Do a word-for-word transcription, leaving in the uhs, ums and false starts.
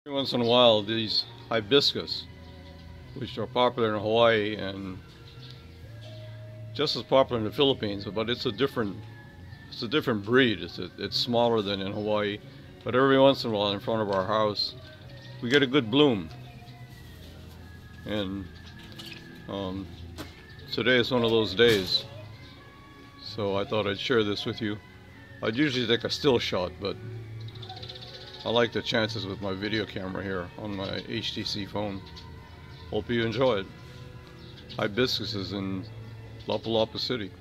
Every once in a while, these hibiscus, which are popular in Hawaii and just as popular in the Philippines, but it's a different, it's a different breed. It's a, it's smaller than in Hawaii, but every once in a while, in front of our house, we get a good bloom. And um, today is one of those days, so I thought I'd share this with you. I'd usually take a still shot, but I like the chances with my video camera here on my H T C phone. Hope you enjoy it. Hibiscus is in Lapalapa City.